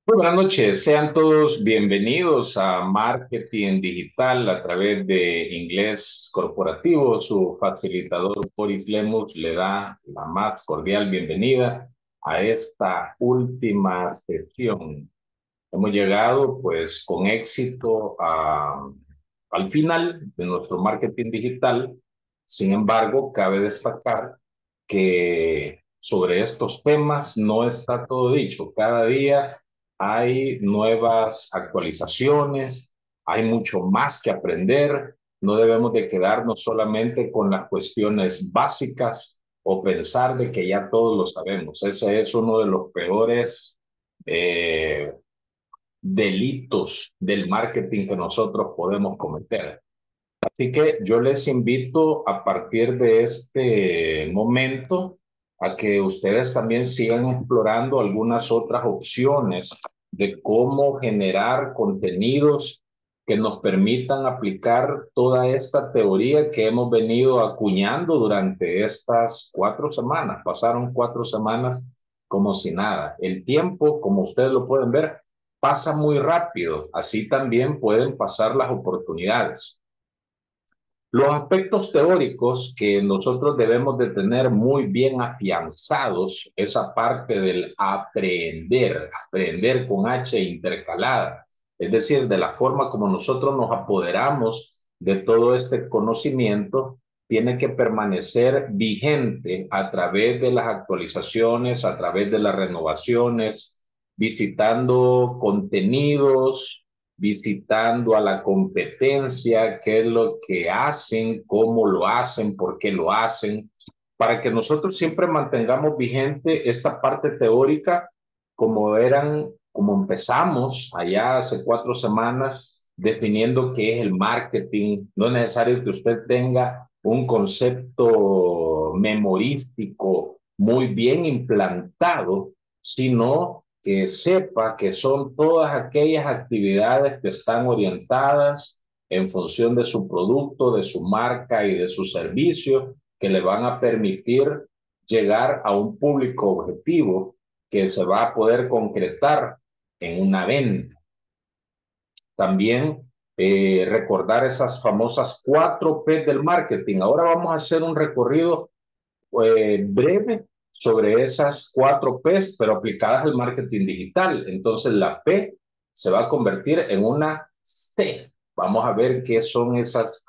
Muy buenas noches, sean todos bienvenidos a Marketing Digital a través de Inglés Corporativo. Su facilitador Boris Lemus le da la más cordial bienvenida a esta última sesión. Hemos llegado pues con éxito al final de nuestro marketing digital. Sin embargo, cabe destacar que sobre estos temas no está todo dicho. Cada día hay nuevas actualizaciones, hay mucho más que aprender. No debemos de quedarnos solamente con las cuestiones básicas o pensar de que ya todos lo sabemos. Ese es uno de los peores eh, delitos del marketing que nosotros podemos cometer. Así que yo les invito a partir de este momento a que ustedes también sigan explorando algunas otras opciones de cómo generar contenidos que nos permitan aplicar toda esta teoría que hemos venido acuñando durante estas 4 semanas. Pasaron 4 semanas como si nada. El tiempo, como ustedes lo pueden ver, pasa muy rápido. Así también pueden pasar las oportunidades. Los aspectos teóricos que nosotros debemos de tener muy bien afianzados, esa parte del aprender, aprender con H intercalada, es decir, de la forma como nosotros nos apoderamos de todo este conocimiento, tiene que permanecer vigente a través de las actualizaciones, a través de las renovaciones, visitando contenidos, visitando a la competencia, qué es lo que hacen, cómo lo hacen, por qué lo hacen, para que nosotros siempre mantengamos vigente esta parte teórica como empezamos allá hace 4 semanas, definiendo qué es el marketing. No es necesario que usted tenga un concepto memorístico muy bien implantado, sino que sepa que son todas aquellas actividades que están orientadas en función de su producto, de su marca y de su servicio, que le van a permitir llegar a un público objetivo que se va a poder concretar en una venta. También recordar esas famosas 4 P del marketing. Ahora vamos a hacer un recorrido breve sobre esas 4 Ps, pero aplicadas al marketing digital. Entonces la P se va a convertir en una C. Vamos a ver qué son esas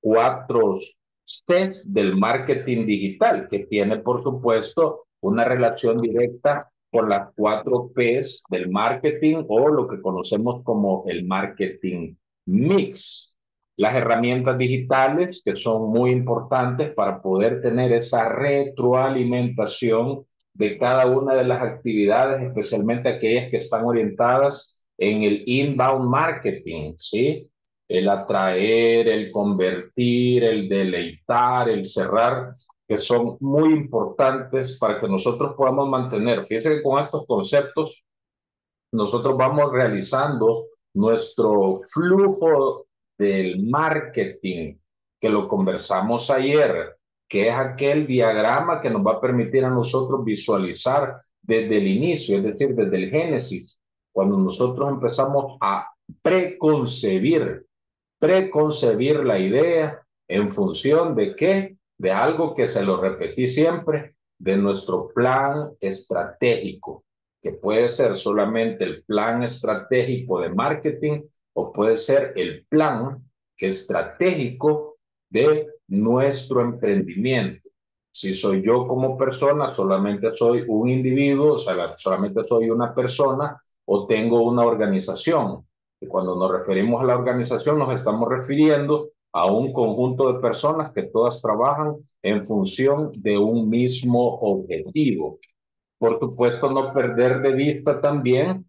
4 Cs del marketing digital, que tiene, por supuesto, una relación directa con las 4 Ps del marketing o lo que conocemos como el marketing mix. Las herramientas digitales que son muy importantes para poder tener esa retroalimentación de cada una de las actividades, especialmente aquellas que están orientadas en el inbound marketing, ¿sí? El atraer, el convertir, el deleitar, el cerrar, que son muy importantes para que nosotros podamos mantener. Fíjense que con estos conceptos nosotros vamos realizando nuestro flujo del marketing, que lo conversamos ayer, que es aquel diagrama que nos va a permitir a nosotros visualizar desde el inicio, es decir, desde el génesis, cuando nosotros empezamos a preconcebir, preconcebir la idea en función de qué, de algo que se lo repetí siempre, de nuestro plan estratégico, que puede ser solamente el plan estratégico de marketing o puede ser el plan estratégico de nuestro emprendimiento. Si soy yo como persona, solamente soy un individuo, o sea, solamente soy una persona o tengo una organización. Y cuando nos referimos a la organización, nos estamos refiriendo a un conjunto de personas que todas trabajan en función de un mismo objetivo. Por supuesto, no perder de vista también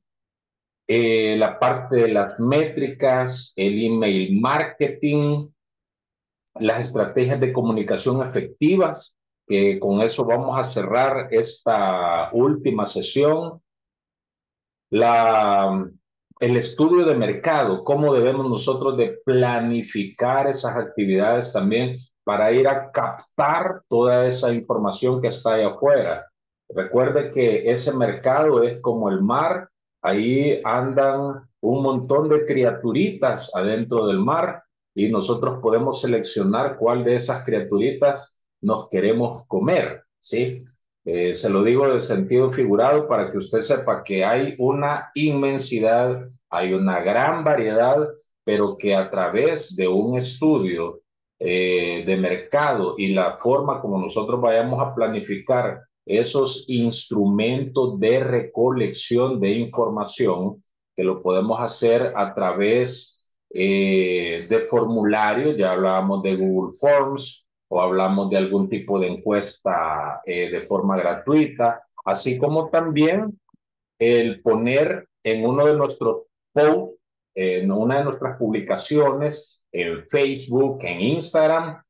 la parte de las métricas, el email marketing, las estrategias de comunicación efectivas, que con eso vamos a cerrar esta última sesión. La, el estudio de mercado, cómo debemos nosotros de planificar esas actividades también para ir a captar toda esa información que está ahí afuera. Recuerde que ese mercado es como el mar, ahí andan un montón de criaturitas adentro del mar y nosotros podemos seleccionar cuál de esas criaturitas nos queremos comer, ¿sí? Se lo digo de sentido figurado para que usted sepa que hay una inmensidad, hay una gran variedad, pero que a través de un estudio de mercado y la forma como nosotros vayamos a planificar esos instrumentos de recolección de información, que lo podemos hacer a través de formularios, ya hablábamos de Google Forms o hablamos de algún tipo de encuesta de forma gratuita, así como también el poner en uno de nuestros posts, en una de nuestras publicaciones, en Facebook, en Instagram,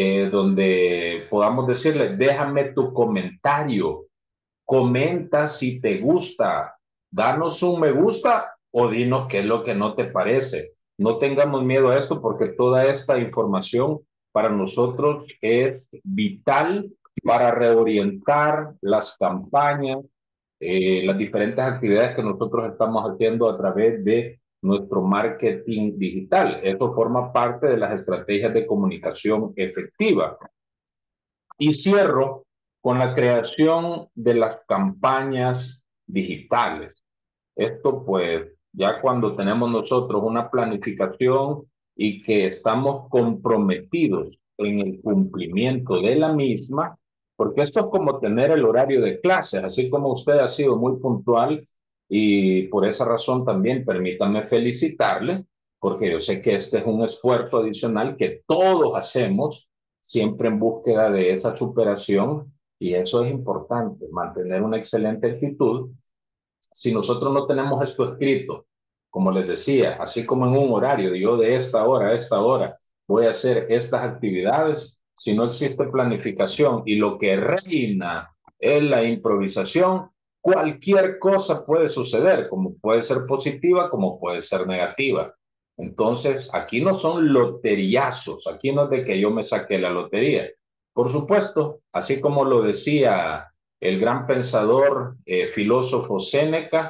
donde podamos decirle, déjame tu comentario, comenta si te gusta, danos un me gusta o dinos qué es lo que no te parece. No tengamos miedo a esto porque toda esta información para nosotros es vital para reorientar las campañas, las diferentes actividades que nosotros estamos haciendo a través de nuestro marketing digital. Esto forma parte de las estrategias de comunicación efectiva. Y cierro con la creación de las campañas digitales. Esto pues ya cuando tenemos nosotros una planificación y que estamos comprometidos en el cumplimiento de la misma, porque esto es como tener el horario de clases, así como usted ha sido muy puntual y por esa razón también permítanme felicitarle, porque yo sé que este es un esfuerzo adicional que todos hacemos siempre en búsqueda de esa superación y eso es importante, mantener una excelente actitud. Si nosotros no tenemos esto escrito, como les decía, así como en un horario, yo de esta hora a esta hora voy a hacer estas actividades, si no existe planificación y lo que reina es la improvisación, cualquier cosa puede suceder, como puede ser positiva, como puede ser negativa. Entonces, aquí no son loteriazos, aquí no es de que yo me saque la lotería. Por supuesto, así como lo decía el gran pensador, filósofo Séneca,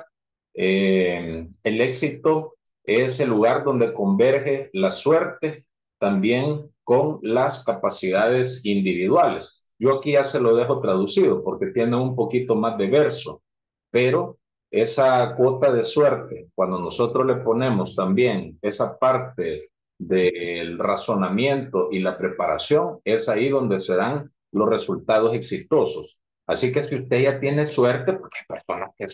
el éxito es el lugar donde converge la suerte también con las capacidades individuales. Yo aquí ya se lo dejo traducido porque tiene un poquito más de verso, pero esa cuota de suerte, cuando nosotros le ponemos también esa parte del razonamiento y la preparación, es ahí donde se dan los resultados exitosos. Así que si usted ya tiene suerte, porque hay personas que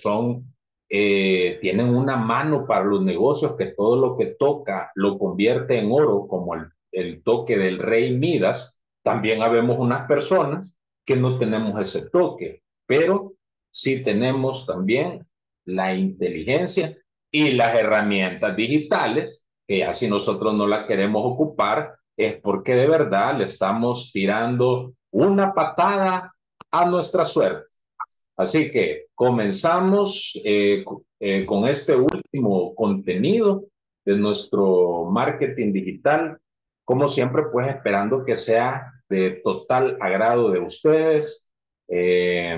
tienen una mano para los negocios, que todo lo que toca lo convierte en oro, como el toque del rey Midas, también habemos unas personas que no tenemos ese toque, pero sí tenemos también la inteligencia y las herramientas digitales, que ya si nosotros no las queremos ocupar, es porque de verdad le estamos tirando una patada a nuestra suerte. Así que comenzamos con este último contenido de nuestro marketing digital, como siempre, pues esperando que sea de total agrado de ustedes eh,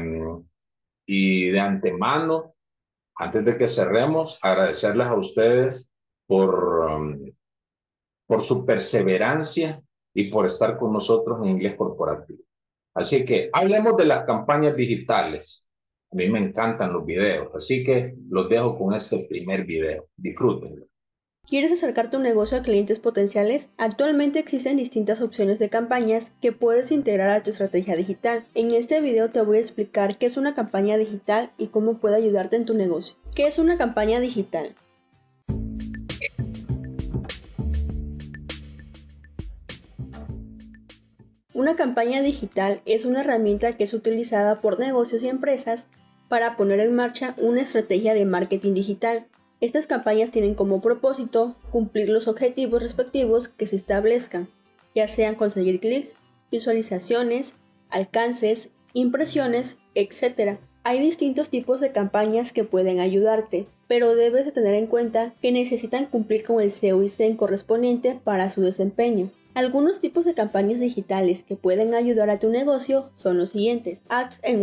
y de antemano, antes de que cerremos, agradecerles a ustedes por su perseverancia y por estar con nosotros en Inglés Corporativo. Así que hablemos de las campañas digitales. A mí me encantan los videos, así que los dejo con este primer video. Disfrútenlo. ¿Quieres acercar tu negocio a clientes potenciales? Actualmente existen distintas opciones de campañas que puedes integrar a tu estrategia digital. En este video te voy a explicar qué es una campaña digital y cómo puede ayudarte en tu negocio. ¿Qué es una campaña digital? Una campaña digital es una herramienta que es utilizada por negocios y empresas para poner en marcha una estrategia de marketing digital. Estas campañas tienen como propósito cumplir los objetivos respectivos que se establezcan, ya sean conseguir clics, visualizaciones, alcances, impresiones, etc. Hay distintos tipos de campañas que pueden ayudarte, pero debes de tener en cuenta que necesitan cumplir con el SEO y SEM correspondiente para su desempeño. Algunos tipos de campañas digitales que pueden ayudar a tu negocio son los siguientes: Ads en web.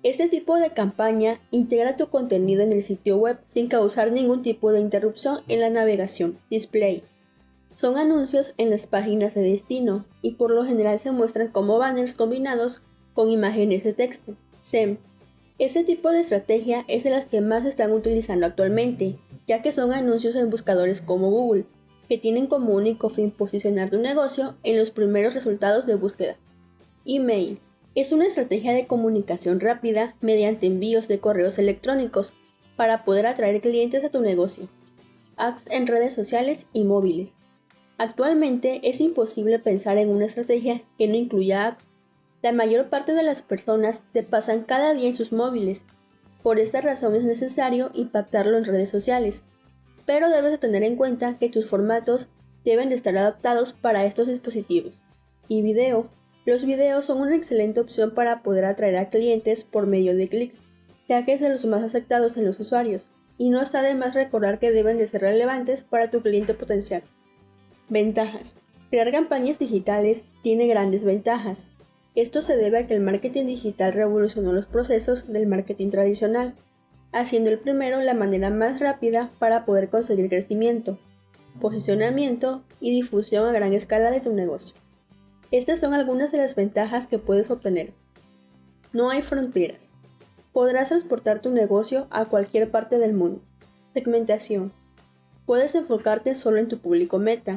Este tipo de campaña integra tu contenido en el sitio web sin causar ningún tipo de interrupción en la navegación. Display. Son anuncios en las páginas de destino y por lo general se muestran como banners combinados con imágenes de texto. SEM. Este tipo de estrategia es de las que más se están utilizando actualmente, ya que son anuncios en buscadores como Google, que tienen como único fin posicionar tu negocio en los primeros resultados de búsqueda. Email. Es una estrategia de comunicación rápida mediante envíos de correos electrónicos para poder atraer clientes a tu negocio. Ads en redes sociales y móviles. Actualmente es imposible pensar en una estrategia que no incluya ads. La mayor parte de las personas se pasan cada día en sus móviles. Por esta razón es necesario impactarlo en redes sociales, pero debes de tener en cuenta que tus formatos deben de estar adaptados para estos dispositivos. Y video. Los videos son una excelente opción para poder atraer a clientes por medio de clics, ya que es de los más aceptados en los usuarios, y no está de más recordar que deben de ser relevantes para tu cliente potencial. Ventajas. Crear campañas digitales tiene grandes ventajas. Esto se debe a que el marketing digital revolucionó los procesos del marketing tradicional, haciendo el primero la manera más rápida para poder conseguir crecimiento, posicionamiento y difusión a gran escala de tu negocio. Estas son algunas de las ventajas que puedes obtener. No hay fronteras. Podrás transportar tu negocio a cualquier parte del mundo. Segmentación. Puedes enfocarte solo en tu público meta.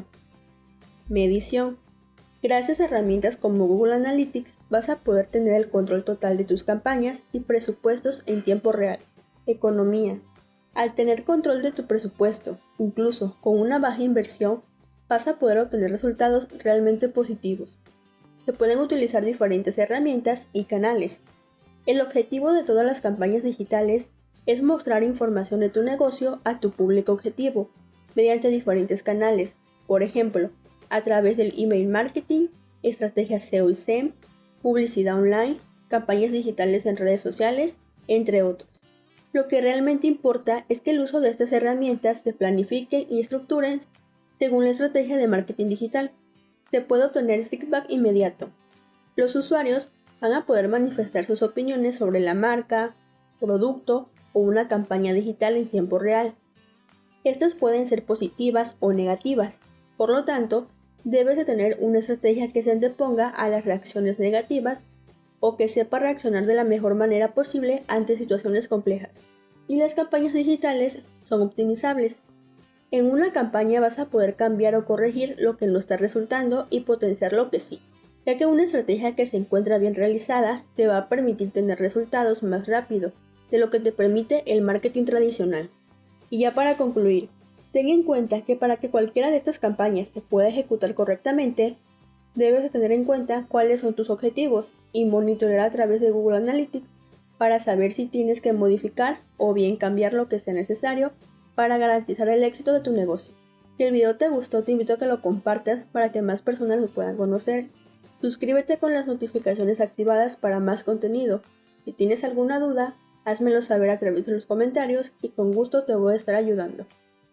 Medición. Gracias a herramientas como Google Analytics vas a poder tener el control total de tus campañas y presupuestos en tiempo real. Economía. Al tener control de tu presupuesto, incluso con una baja inversión, vas a poder obtener resultados realmente positivos. Se pueden utilizar diferentes herramientas y canales. El objetivo de todas las campañas digitales es mostrar información de tu negocio a tu público objetivo mediante diferentes canales, por ejemplo, a través del email marketing, estrategias SEO y SEM, publicidad online, campañas digitales en redes sociales, entre otros. Lo que realmente importa es que el uso de estas herramientas se planifique y estructuren según la estrategia de marketing digital. Se puede obtener feedback inmediato. Los usuarios van a poder manifestar sus opiniones sobre la marca, producto o una campaña digital en tiempo real. Estas pueden ser positivas o negativas, por lo tanto, debes de tener una estrategia que se anteponga a las reacciones negativas o que sepa reaccionar de la mejor manera posible ante situaciones complejas. Y las campañas digitales son optimizables. En una campaña vas a poder cambiar o corregir lo que no está resultando y potenciar lo que sí, ya que una estrategia que se encuentra bien realizada te va a permitir tener resultados más rápido de lo que te permite el marketing tradicional. Y ya para concluir, ten en cuenta que para que cualquiera de estas campañas se pueda ejecutar correctamente, debes de tener en cuenta cuáles son tus objetivos y monitorear a través de Google Analytics para saber si tienes que modificar o bien cambiar lo que sea necesario para garantizar el éxito de tu negocio. Si el video te gustó, te invito a que lo compartas para que más personas lo puedan conocer. Suscríbete con las notificaciones activadas para más contenido. Si tienes alguna duda, házmelo saber a través de los comentarios y con gusto te voy a estar ayudando.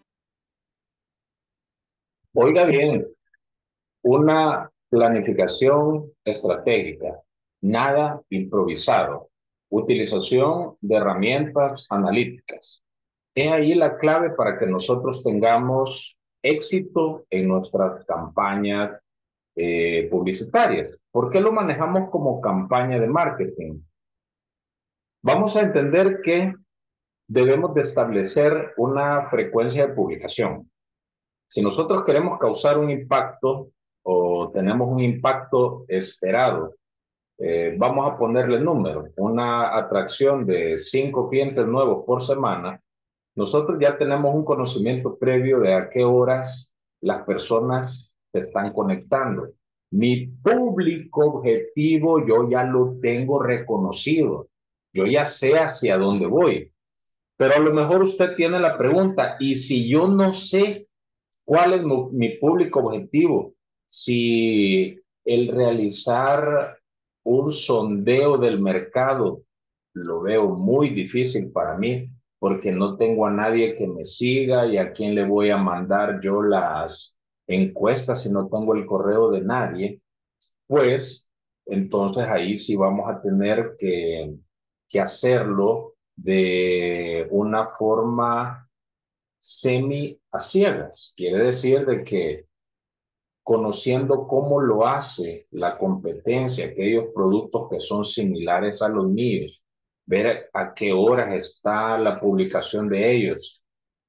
Oiga bien, una planificación estratégica, nada improvisado, utilización de herramientas analíticas. Es ahí la clave para que nosotros tengamos éxito en nuestras campañas publicitarias. ¿Por qué lo manejamos como campaña de marketing? Vamos a entender que debemos de establecer una frecuencia de publicación. Si nosotros queremos causar un impacto o tenemos un impacto esperado, vamos a ponerle número, una atracción de 5 clientes nuevos por semana, nosotros ya tenemos un conocimiento previo de a qué horas las personas se están conectando. Mi público objetivo yo ya lo tengo reconocido. Yo ya sé hacia dónde voy. Pero a lo mejor usted tiene la pregunta, ¿y si yo no sé cuál es mi público objetivo? Si el realizar un sondeo del mercado lo veo muy difícil para mí porque no tengo a nadie que me siga y a quién le voy a mandar yo las encuestas si no tengo el correo de nadie, pues entonces ahí sí vamos a tener que hacerlo de una forma semi a ciegas. Quiere decir de que conociendo cómo lo hace la competencia, aquellos productos que son similares a los míos, ver a qué horas está la publicación de ellos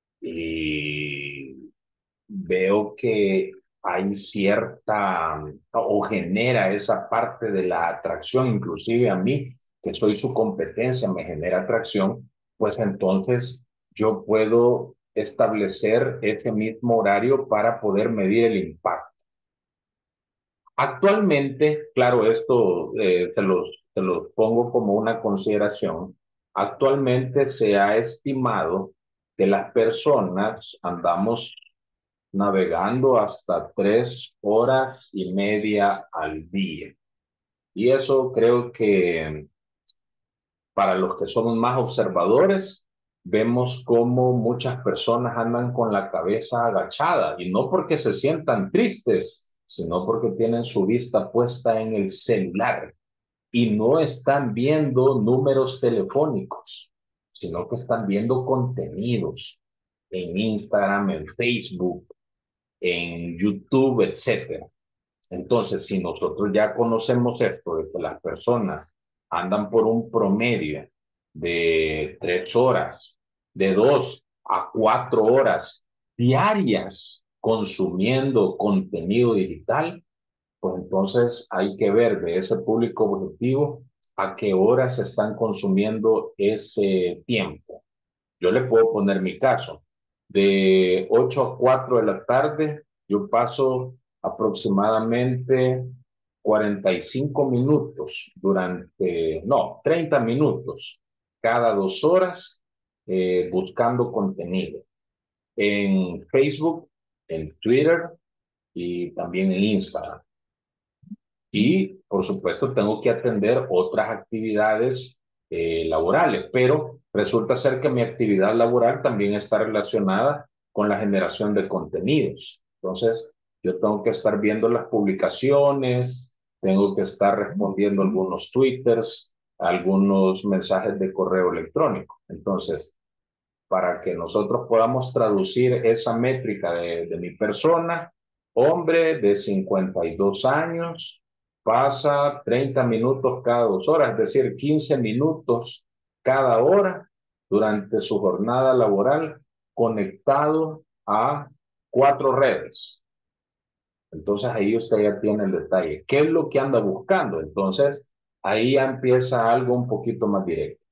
y veo que hay cierta o genera esa parte de la atracción, inclusive a mí, que soy su competencia, me genera atracción, pues entonces yo puedo establecer ese mismo horario para poder medir el impacto. Actualmente, claro, esto te los pongo como una consideración. Actualmente se ha estimado que las personas andamos navegando hasta 3 horas y media al día. Y eso creo que para los que somos más observadores, vemos cómo muchas personas andan con la cabeza agachada y no porque se sientan tristes, sino porque tienen su vista puesta en el celular y no están viendo números telefónicos, sino que están viendo contenidos en Instagram, en Facebook, en YouTube, etcétera. Entonces, si nosotros ya conocemos esto de que las personas andan por un promedio de 3 horas, de 2 a 4 horas diarias consumiendo contenido digital, pues entonces hay que ver de ese público objetivo a qué horas están consumiendo ese tiempo. Yo le puedo poner mi caso. De 8 a 4 de la tarde, yo paso aproximadamente 45 minutos durante, no, 30 minutos cada 2 horas buscando contenido en Facebook, en Twitter y también en Instagram. Y, por supuesto, tengo que atender otras actividades laborales, pero resulta ser que mi actividad laboral también está relacionada con la generación de contenidos. Entonces, yo tengo que estar viendo las publicaciones, tengo que estar respondiendo algunos twitters, algunos mensajes de correo electrónico. Entonces, para que nosotros podamos traducir esa métrica de mi persona, hombre de 52 años, pasa 30 minutos cada 2 horas, es decir, 15 minutos cada hora durante su jornada laboral conectado a 4 redes. Entonces ahí usted ya tiene el detalle. ¿Qué es lo que anda buscando? Entonces ahí ya empieza algo un poquito más directo.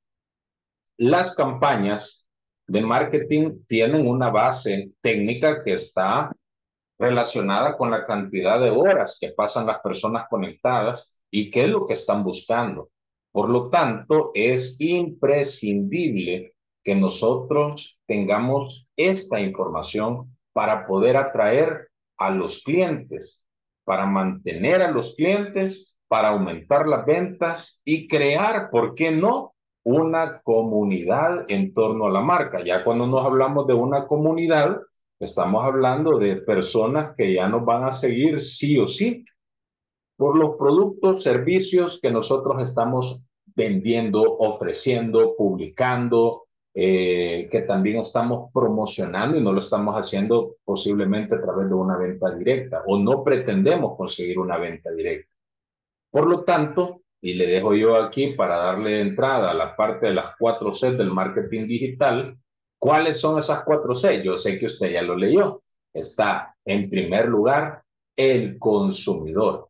Las campañas de marketing tienen una base técnica que está relacionada con la cantidad de horas que pasan las personas conectadas y qué es lo que están buscando. Por lo tanto, es imprescindible que nosotros tengamos esta información para poder atraer a los clientes, para mantener a los clientes, para aumentar las ventas y crear, ¿por qué no?, una comunidad en torno a la marca. Ya cuando nos hablamos de una comunidad, estamos hablando de personas que ya nos van a seguir sí o sí por los productos, servicios que nosotros estamos vendiendo, ofreciendo, publicando, que también estamos promocionando y no lo estamos haciendo posiblemente a través de una venta directa o no pretendemos conseguir una venta directa. Por lo tanto, y le dejo yo aquí para darle entrada a la parte de las 4C del marketing digital, ¿cuáles son esas 4C? Yo sé que usted ya lo leyó. Está en primer lugar el consumidor.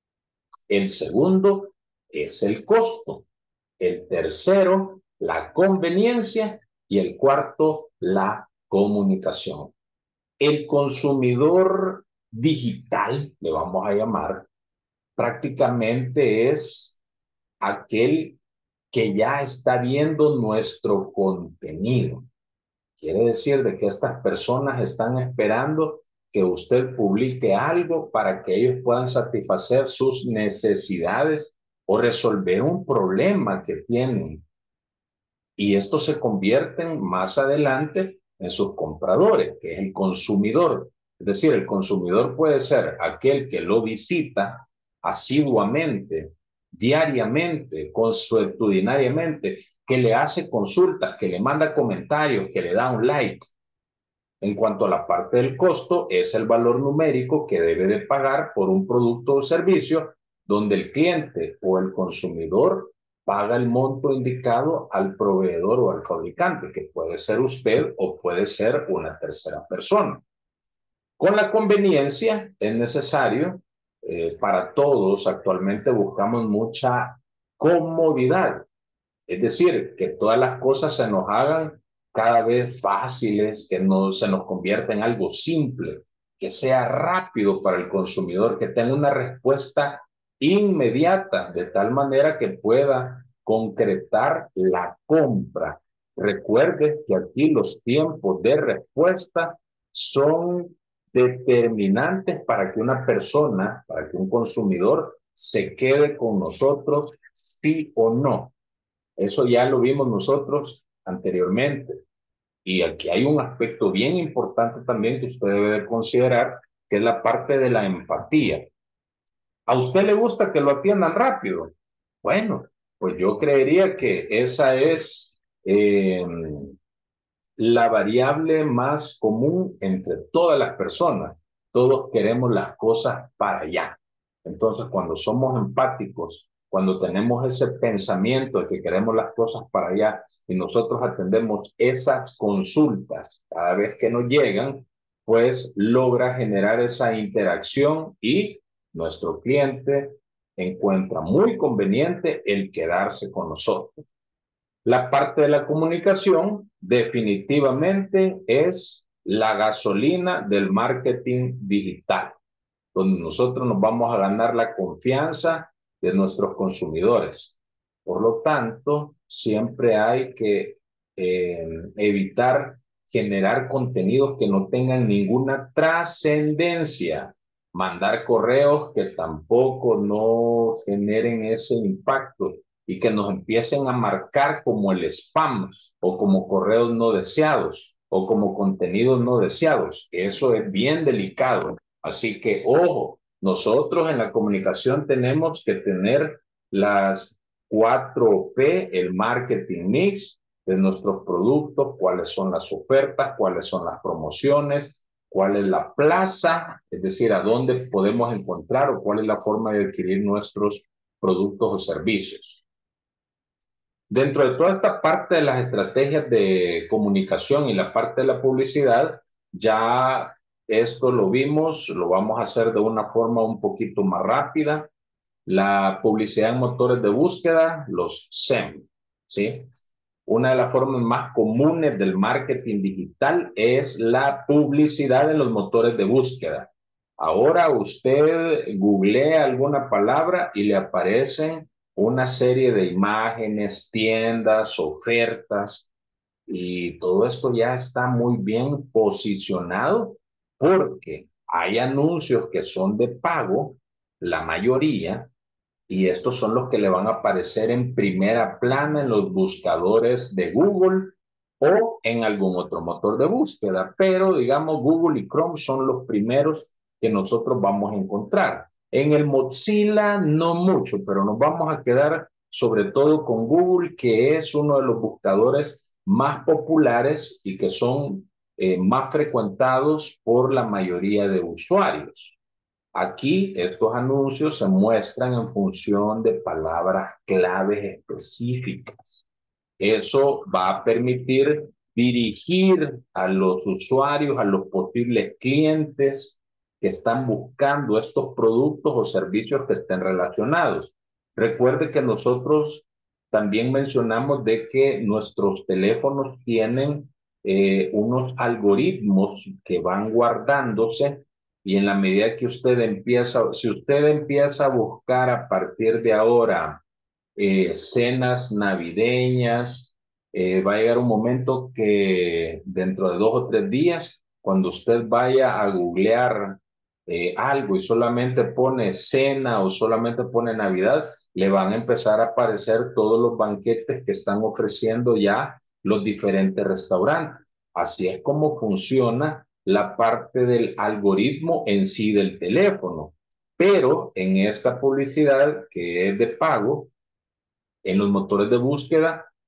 El segundo es el costo. El tercero, la conveniencia. Y el cuarto, la comunicación. El consumidor digital, le vamos a llamar, prácticamente es aquel que ya está viendo nuestro contenido. Quiere decir de que estas personas están esperando que usted publique algo para que ellos puedan satisfacer sus necesidades o resolver un problema que tienen. Y esto se convierte más adelante en sus compradores, que es el consumidor. Es decir, el consumidor puede ser aquel que lo visita asiduamente, diariamente, consuetudinariamente, que le hace consultas, que le manda comentarios, que le da un like. En cuanto a la parte del costo, es el valor numérico que debe de pagar por un producto o servicio donde el cliente o el consumidor paga el monto indicado al proveedor o al fabricante, que puede ser usted o puede ser una tercera persona. Con la conveniencia es necesario, para todos actualmente buscamos mucha comodidad, es decir, que todas las cosas se nos hagan cada vez fáciles, que no se nos convierta en algo simple, que sea rápido para el consumidor, que tenga una respuesta inmediata, de tal manera que pueda concretar la compra. Recuerde que aquí los tiempos de respuesta son determinantes para que una persona, para que un consumidor se quede con nosotros, sí o no. Eso ya lo vimos nosotros anteriormente. Y aquí hay un aspecto bien importante también que usted debe de considerar, que es la parte de la empatía. ¿A usted le gusta que lo atiendan rápido? Bueno, pues yo creería que esa es la variable más común entre todas las personas. Todos queremos las cosas para allá. Entonces, cuando somos empáticos, cuando tenemos ese pensamiento de que queremos las cosas para allá y nosotros atendemos esas consultas cada vez que nos llegan, pues logra generar esa interacción y nuestro cliente encuentra muy conveniente el quedarse con nosotros. La parte de la comunicación definitivamente es la gasolina del marketing digital, donde nosotros nos vamos a ganar la confianza de nuestros consumidores. Por lo tanto, siempre hay que evitar generar contenidos que no tengan ninguna trascendencia, mandar correos que tampoco no generen ese impacto y que nos empiecen a marcar como el spam o como correos no deseados o como contenidos no deseados. Eso es bien delicado. Así que, ojo, nosotros en la comunicación tenemos que tener las 4P, el marketing mix de nuestros productos, cuáles son las ofertas, cuáles son las promociones, cuál es la plaza, es decir, a dónde podemos encontrar o cuál es la forma de adquirir nuestros productos o servicios. Dentro de toda esta parte de las estrategias de comunicación y la parte de la publicidad, ya esto lo vimos, lo vamos a hacer de una forma un poquito más rápida. La publicidad en motores de búsqueda, los SEM, ¿sí? Una de las formas más comunes del marketing digital es la publicidad en los motores de búsqueda. Ahora usted googlea alguna palabra y le aparecen una serie de imágenes, tiendas, ofertas, y todo esto ya está muy bien posicionado porque hay anuncios que son de pago, la mayoría, y estos son los que le van a aparecer en primera plana en los buscadores de Google o en algún otro motor de búsqueda. Pero digamos, Google y Chrome son los primeros que nosotros vamos a encontrar. En el Mozilla no mucho, pero nos vamos a quedar sobre todo con Google, que es uno de los buscadores más populares y que son más frecuentados por la mayoría de usuarios. Aquí estos anuncios se muestran en función de palabras claves específicas. Eso va a permitir dirigir a los usuarios, a los posibles clientes que están buscando estos productos o servicios que estén relacionados. Recuerde que nosotros también mencionamos de que nuestros teléfonos tienen unos algoritmos que van guardándose y en la medida que usted empieza, si usted empieza a buscar a partir de ahora cenas navideñas, va a llegar un momento que dentro de 2 o 3 días, cuando usted vaya a googlear algo y solamente pone cena o solamente pone Navidad, le van a empezar a aparecer todos los banquetes que están ofreciendo ya los diferentes restaurantes. Así es como funciona la parte del algoritmo en sí del teléfono. Pero en esta publicidad que es de pago, en los motores de búsqueda,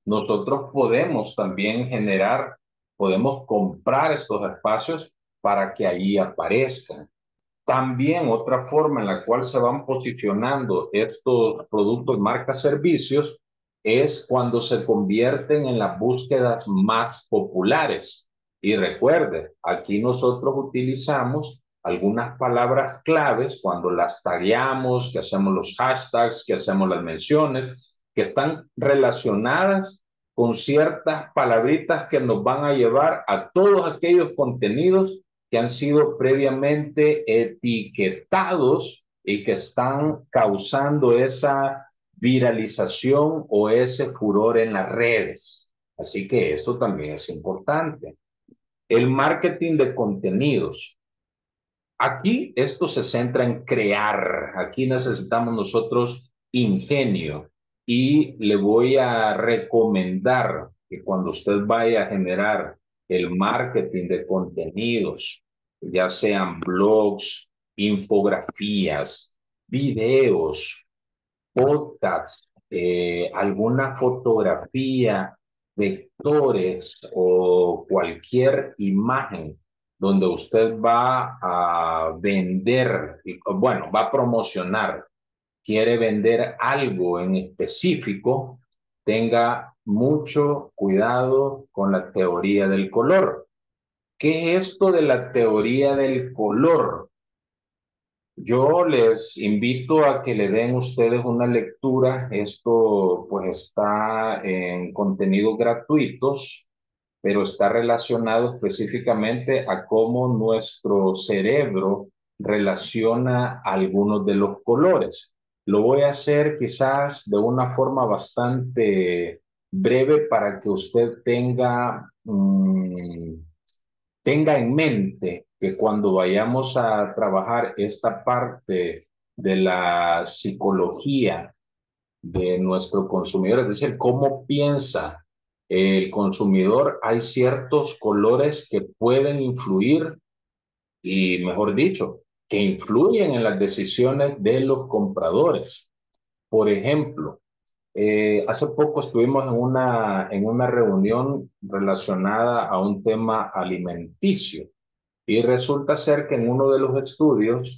nosotros podemos también generar, podemos comprar estos espacios para que ahí aparezcan. También otra forma en la cual se van posicionando estos productos, marcas, servicios, es cuando se convierten en las búsquedas más populares. Y recuerde, aquí nosotros utilizamos algunas palabras claves cuando las tagueamos, que hacemos los hashtags, que hacemos las menciones, que están relacionadas con ciertas palabritas que nos van a llevar a todos aquellos contenidos que han sido previamente etiquetados y que están causando esa viralización o ese furor en las redes. Así que esto también es importante. El marketing de contenidos. Aquí esto se centra en crear. Aquí necesitamos nosotros ingenio y le voy a recomendar que cuando usted vaya a generar el marketing de contenidos, ya sean blogs, infografías, videos, podcasts, alguna fotografía, vectores o cualquier imagen donde usted va a vender, bueno, va a promocionar, quiere vender algo en específico, tenga mucho cuidado con la teoría del color. ¿Qué es esto de la teoría del color? Yo les invito a que le den ustedes una lectura. Esto pues está en contenidos gratuitos, pero está relacionado específicamente a cómo nuestro cerebro relaciona algunos de los colores. Lo voy a hacer quizás de una forma bastante breve para que usted tenga en mente que cuando vayamos a trabajar esta parte de la psicología de nuestro consumidor, es decir, cómo piensa el consumidor, hay ciertos colores que pueden influir y, mejor dicho, que influyen en las decisiones de los compradores. Por ejemplo, hace poco estuvimos en una reunión relacionada a un tema alimenticio. Y resulta ser que en uno de los estudios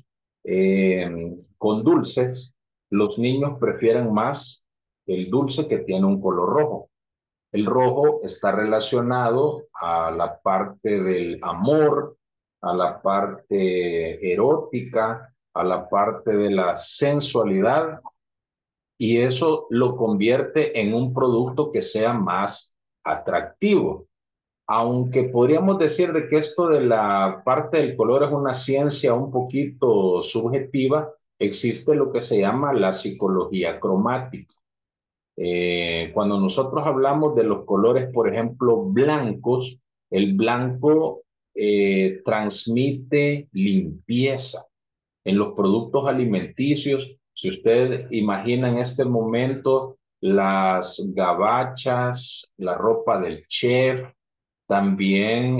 con dulces, los niños prefieren más el dulce que tiene un color rojo. El rojo está relacionado a la parte del amor, a la parte erótica, a la parte de la sensualidad, y eso lo convierte en un producto que sea más atractivo. Aunque podríamos decir de que esto de la parte del color es una ciencia un poquito subjetiva, existe lo que se llama la psicología cromática. Cuando nosotros hablamos de los colores, por ejemplo, blancos, el blanco transmite limpieza. En los productos alimenticios, si usted imagina en este momento las gabachas, la ropa del chef, también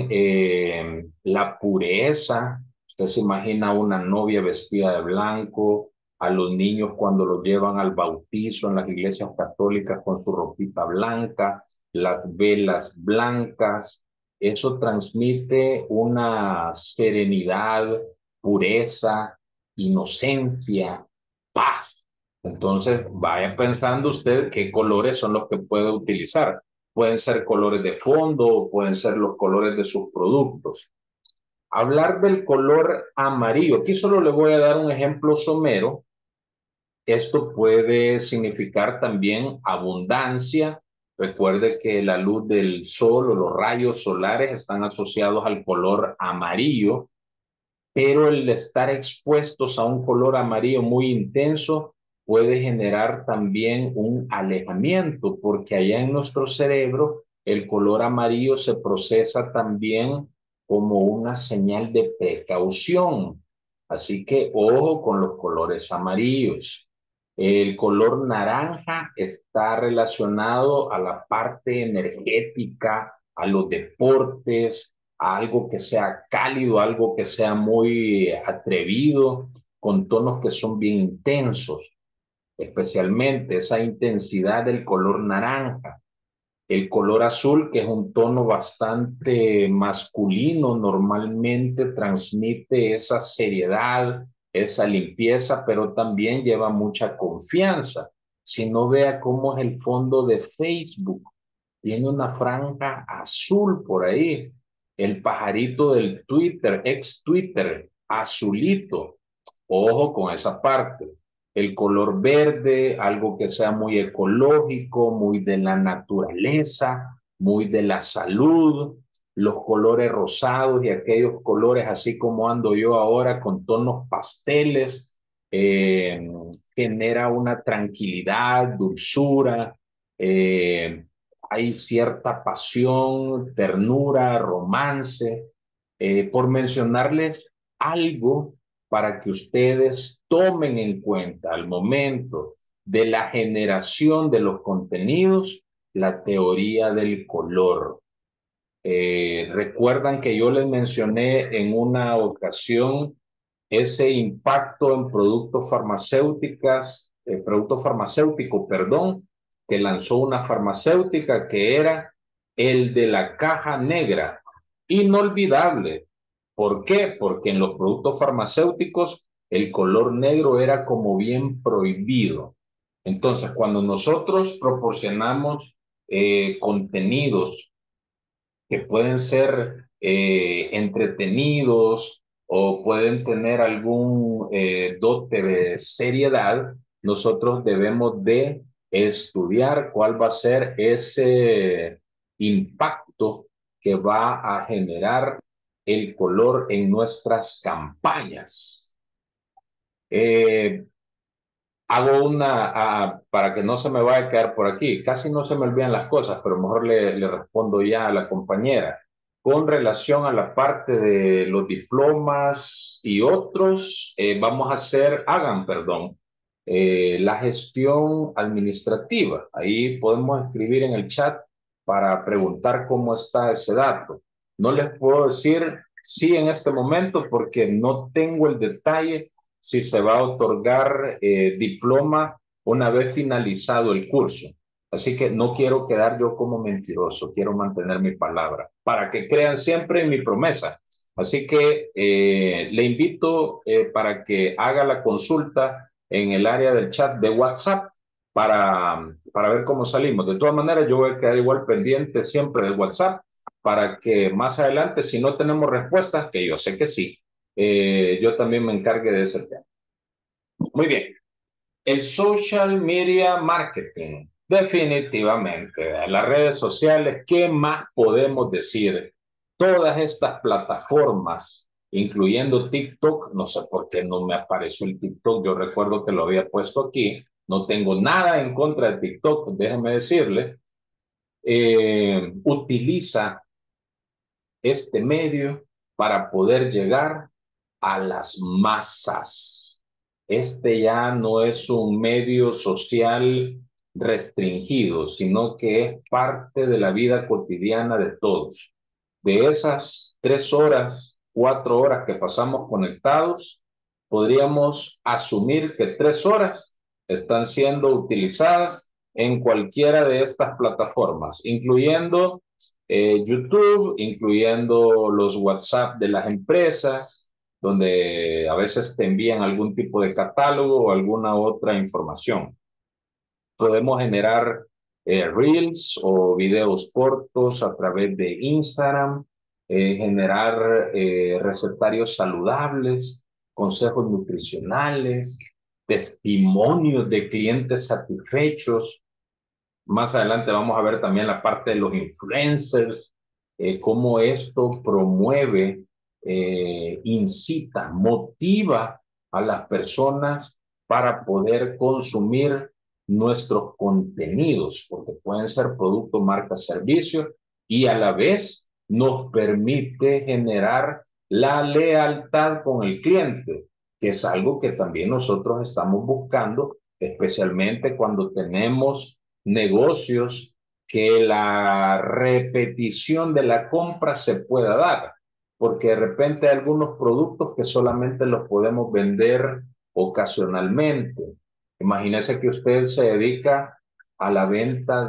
la pureza. Usted se imagina una novia vestida de blanco, a los niños cuando los llevan al bautizo en las iglesias católicas con su ropita blanca, las velas blancas. Eso transmite una serenidad, pureza, inocencia, paz. Entonces, vaya pensando usted qué colores son los que puede utilizar. Pueden ser colores de fondo, pueden ser los colores de sus productos. Hablar del color amarillo. Aquí solo le voy a dar un ejemplo somero. Esto puede significar también abundancia. Recuerde que la luz del sol o los rayos solares están asociados al color amarillo, pero el estar expuestos a un color amarillo muy intenso puede generar también un alejamiento, porque allá en nuestro cerebro el color amarillo se procesa también como una señal de precaución. Así que ojo con los colores amarillos. El color naranja está relacionado a la parte energética, a los deportes, a algo que sea cálido, algo que sea muy atrevido, con tonos que son bien intensos, especialmente esa intensidad del color naranja. El color azul, que es un tono bastante masculino, normalmente transmite esa seriedad, esa limpieza, pero también lleva mucha confianza. Si no, vea cómo es el fondo de Facebook. Tiene una franja azul por ahí. El pajarito del Twitter, ex Twitter, azulito. Ojo con esa parte. El color verde, algo que sea muy ecológico, muy de la naturaleza, muy de la salud. Los colores rosados y aquellos colores, así como ando yo ahora, con tonos pasteles, eh, genera una tranquilidad, dulzura. eh, Hay cierta pasión, ternura, romance, por mencionarles algo para que ustedes tomen en cuenta al momento de la generación de los contenidos, la teoría del color. Recuerdan que yo les mencioné en una ocasión ese impacto en productos farmacéuticos, perdón, que lanzó una farmacéutica que era el de la caja negra. Inolvidable. ¿Por qué? Porque en los productos farmacéuticos el color negro era como bien prohibido. Entonces, cuando nosotros proporcionamos contenidos que pueden ser entretenidos o pueden tener algún dote de seriedad, nosotros debemos de estudiar cuál va a ser ese impacto que va a generar el color en nuestras campañas. Eh, Hago para que no se me vaya a quedar por aquí, casi no se me olvidan las cosas, pero mejor le respondo ya a la compañera. Con relación a la parte de los diplomas y otros, vamos a hagan, perdón, la gestión administrativa. Ahí podemos escribir en el chat para preguntar cómo está ese dato. No les puedo decir sí en este momento porque no tengo el detalle si se va a otorgar diploma una vez finalizado el curso. Así que no quiero quedar yo como mentiroso, quiero mantener mi palabra, para que crean siempre en mi promesa. Así que le invito para que haga la consulta en el área del chat de WhatsApp para ver cómo salimos. De todas maneras, yo voy a quedar igual pendiente siempre del WhatsApp para que más adelante, si no tenemos respuestas, que yo sé que sí, yo también me encargue de ese tema. Muy bien. El social media marketing, definitivamente, las redes sociales, ¿qué más podemos decir? Todas estas plataformas, incluyendo TikTok, no sé por qué no me apareció el TikTok, yo recuerdo que lo había puesto aquí, no tengo nada en contra de TikTok, déjeme decirle, utiliza este medio para poder llegar a las masas. Este ya no es un medio social restringido, sino que es parte de la vida cotidiana de todos. De esas 3 horas, 4 horas que pasamos conectados, podríamos asumir que 3 horas están siendo utilizadas en cualquiera de estas plataformas, incluyendo YouTube, incluyendo los WhatsApp de las empresas, donde a veces te envían algún tipo de catálogo o alguna otra información. Podemos generar reels o videos cortos a través de Instagram, generar recetarios saludables, consejos nutricionales, testimonios de clientes satisfechos. Más adelante vamos a ver también la parte de los influencers, cómo esto promueve, incita, motiva a las personas para poder consumir nuestros contenidos, porque pueden ser producto, marca, servicio, y a la vez nos permite generar la lealtad con el cliente, que es algo que también nosotros estamos buscando, especialmente cuando tenemos negocios que la repetición de la compra se pueda dar, porque de repente hay algunos productos que solamente los podemos vender ocasionalmente. Imagínese que usted se dedica a la venta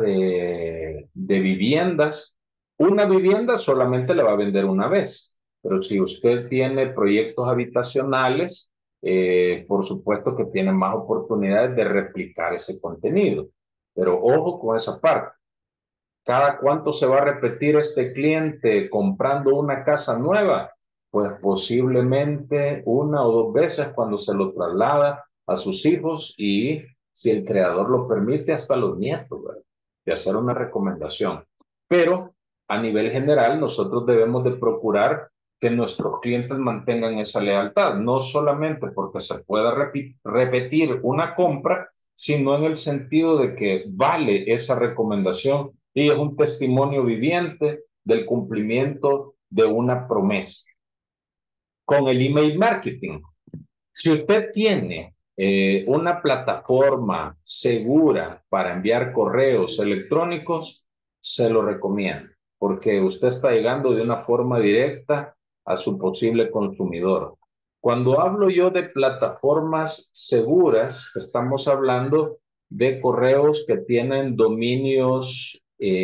de viviendas. Una vivienda solamente le va a vender una vez, pero si usted tiene proyectos habitacionales, por supuesto que tiene más oportunidades de replicar ese contenido. Pero ojo con esa parte. ¿Cada cuánto se va a repetir este cliente comprando una casa nueva? Pues posiblemente una o dos veces cuando se lo traslada a sus hijos y si el creador lo permite hasta los nietos, ¿verdad? De hacer una recomendación. Pero a nivel general nosotros debemos de procurar que nuestros clientes mantengan esa lealtad, no solamente porque se pueda repetir una compra, sino en el sentido de que vale esa recomendación y es un testimonio viviente del cumplimiento de una promesa. Con el email marketing, si usted tiene una plataforma segura para enviar correos electrónicos, se lo recomiendo, porque usted está llegando de una forma directa a su posible consumidor. Cuando hablo yo de plataformas seguras, estamos hablando de correos que tienen dominios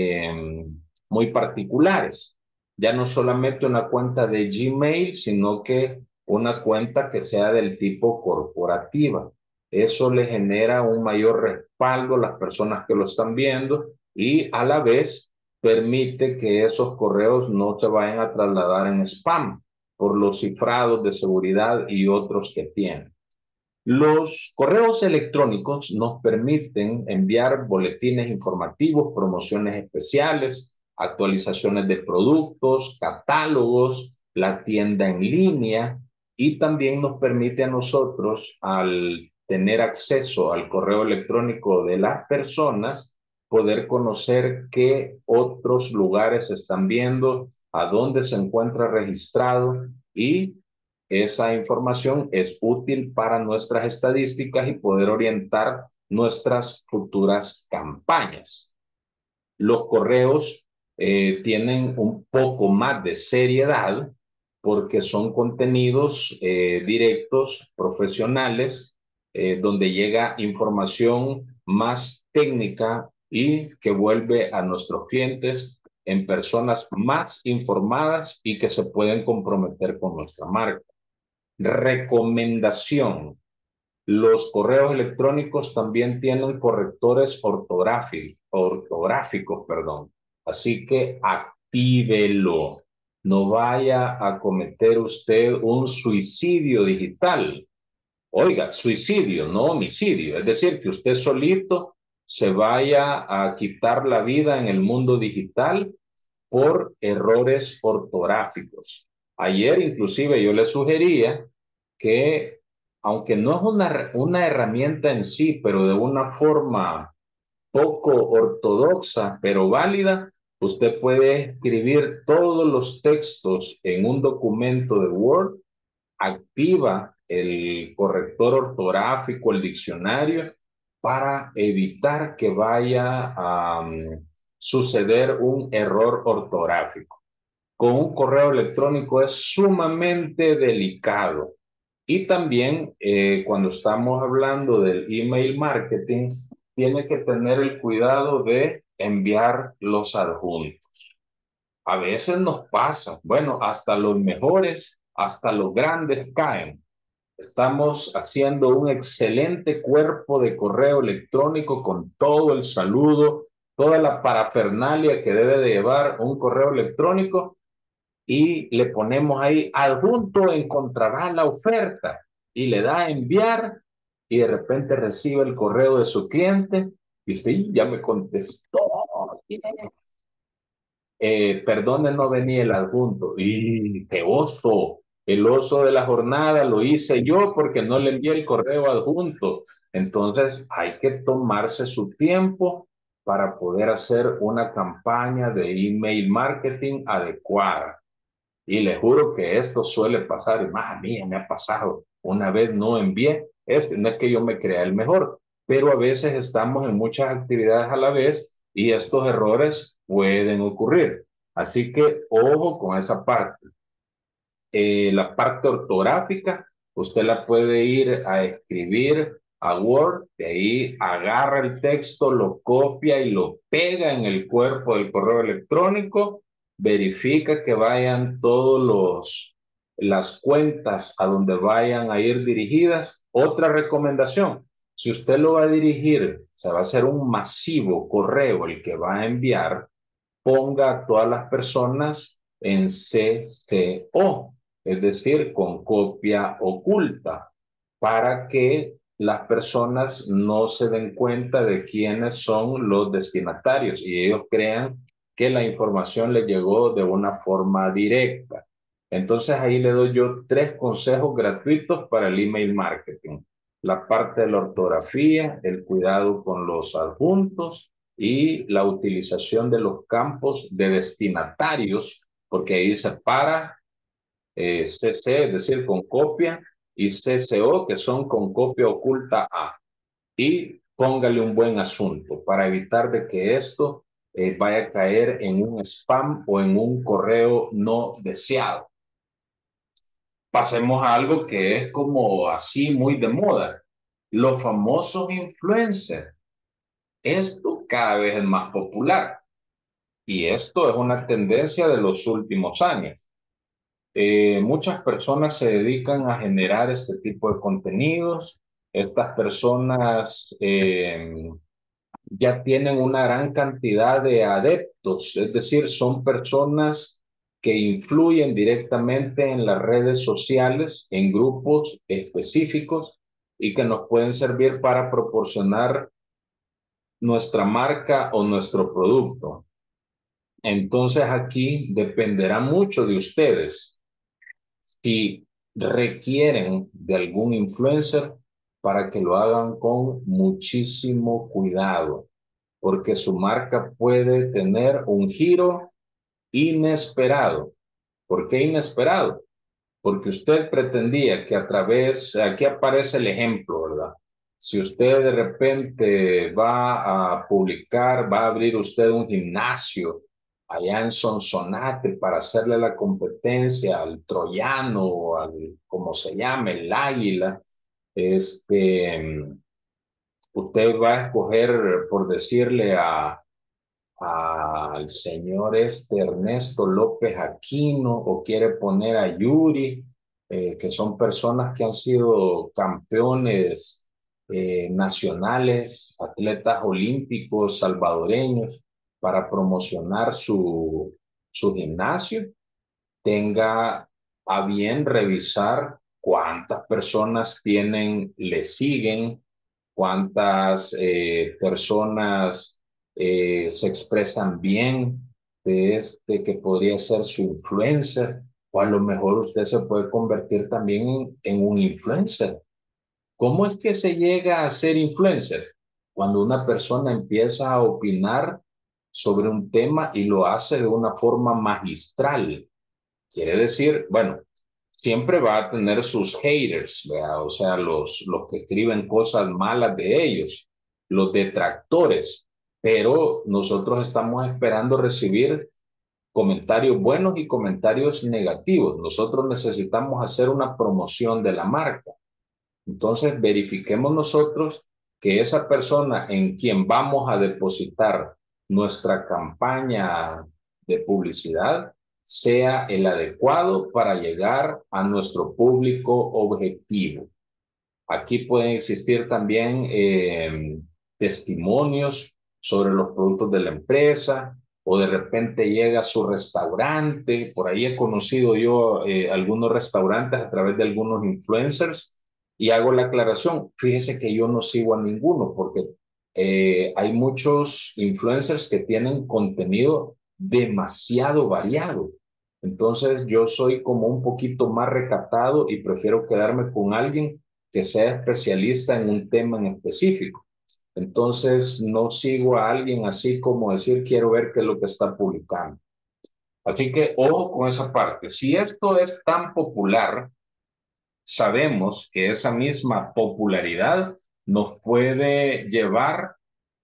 muy particulares. Ya no solamente una cuenta de Gmail, sino que una cuenta que sea del tipo corporativa. Eso le genera un mayor respaldo a las personas que lo están viendo y a la vez permite que esos correos no se vayan a trasladar en spam por los cifrados de seguridad y otros que tienen. Los correos electrónicos nos permiten enviar boletines informativos, promociones especiales, actualizaciones de productos, catálogos, la tienda en línea y también nos permite a nosotros, al tener acceso al correo electrónico de las personas, poder conocer qué otros lugares están viendo, a dónde se encuentra registrado y esa información es útil para nuestras estadísticas y poder orientar nuestras futuras campañas. Los correos tienen un poco más de seriedad porque son contenidos directos, profesionales, donde llega información más técnica y que vuelve a nuestros clientes en personas más informadas y que se pueden comprometer con nuestra marca. Recomendación. Los correos electrónicos también tienen correctores ortográficos, perdón. Así que actívelo. No vaya a cometer usted un suicidio digital. Oiga, suicidio, no homicidio. Es decir, que usted solito se vaya a quitar la vida en el mundo digital por errores ortográficos. Ayer inclusive yo le sugería que, aunque no es una herramienta en sí, pero de una forma poco ortodoxa, pero válida, usted puede escribir todos los textos en un documento de Word, activa el corrector ortográfico, el diccionario, para evitar que vaya a suceder un error ortográfico. Con un correo electrónico es sumamente delicado. Y también cuando estamos hablando del email marketing, tiene que tener el cuidado de enviar los adjuntos. A veces nos pasa, bueno, hasta los mejores, hasta los grandes caen. Estamos haciendo un excelente cuerpo de correo electrónico con todo el saludo, toda la parafernalia que debe de llevar un correo electrónico y le ponemos ahí adjunto encontrará la oferta y le da a enviar y de repente recibe el correo de su cliente y usted ya me contestó. Perdone, no venía el adjunto. ¡Y qué oso! El oso de la jornada lo hice yo porque no le envié el correo adjunto. Entonces hay que tomarse su tiempo para poder hacer una campaña de email marketing adecuada. Y le juro que esto suele pasar, y más a mí me ha pasado. Una vez no envié, no es que yo me crea el mejor, pero a veces estamos en muchas actividades a la vez y estos errores pueden ocurrir. Así que ojo con esa parte. La parte ortográfica, usted la puede ir a escribir a Word, de ahí agarra el texto, lo copia y lo pega en el cuerpo del correo electrónico, verifica que vayan todos las cuentas a donde vayan a ir dirigidas. Otra recomendación, si usted lo va a dirigir, se va a hacer un masivo correo el que va a enviar, ponga a todas las personas en CCO, es decir, con copia oculta, para que las personas no se den cuenta de quiénes son los destinatarios y ellos crean que la información les llegó de una forma directa. Entonces ahí le doy yo 3 consejos gratuitos para el email marketing. La parte de la ortografía, el cuidado con los adjuntos y la utilización de los campos de destinatarios, porque ahí dice para CC, es decir, con copia, y CCO, que son con copia oculta a. Y póngale un buen asunto para evitar de que esto vaya a caer en un spam o en un correo no deseado. Pasemos a algo que es como así muy de moda, los famosos influencers. Esto cada vez es más popular. Y esto es una tendencia de los últimos años. Muchas personas se dedican a generar este tipo de contenidos. Estas personas ya tienen una gran cantidad de adeptos, es decir, son personas que influyen directamente en las redes sociales, en grupos específicos y que nos pueden servir para proporcionar nuestra marca o nuestro producto. Entonces aquí dependerá mucho de ustedes si requieren de algún influencer para que lo hagan con muchísimo cuidado, porque su marca puede tener un giro inesperado. ¿Por qué inesperado? Porque usted pretendía que a través, aquí aparece el ejemplo, ¿verdad? Si usted de repente va a publicar, va a abrir usted un gimnasio allá en Sonsonate para hacerle la competencia al troyano, al, como se llame, el águila, este, usted va a escoger, por decirle al señor Ernesto López Aquino o quiere poner a Yuri, que son personas que han sido campeones nacionales, atletas olímpicos salvadoreños, para promocionar su gimnasio, tenga a bien revisar cuántas personas tienen, le siguen, cuántas personas se expresan bien de este que podría ser su influencer, o a lo mejor usted se puede convertir también en un influencer. ¿Cómo es que se llega a ser influencer? Cuando una persona empieza a opinar sobre un tema y lo hace de una forma magistral. Quiere decir, bueno, siempre va a tener sus haters, ¿verdad? O sea, los que escriben cosas malas de ellos, los detractores, pero nosotros estamos esperando recibir comentarios buenos y comentarios negativos. Nosotros necesitamos hacer una promoción de la marca. Entonces, verifiquemos nosotros que esa persona en quien vamos a depositar nuestra campaña de publicidad sea el adecuado para llegar a nuestro público objetivo. Aquí pueden existir también testimonios sobre los productos de la empresa o de repente llega a su restaurante. Por ahí he conocido yo algunos restaurantes a través de algunos influencers y hago la aclaración. Fíjese que yo no sigo a ninguno porque hay muchos influencers que tienen contenido demasiado variado. Entonces yo soy como un poquito más recatado y prefiero quedarme con alguien que sea especialista en un tema en específico. Entonces, no sigo a alguien así como decir, quiero ver qué es lo que está publicando. Así que ojo con esa parte. Si esto es tan popular, sabemos que esa misma popularidad nos puede llevar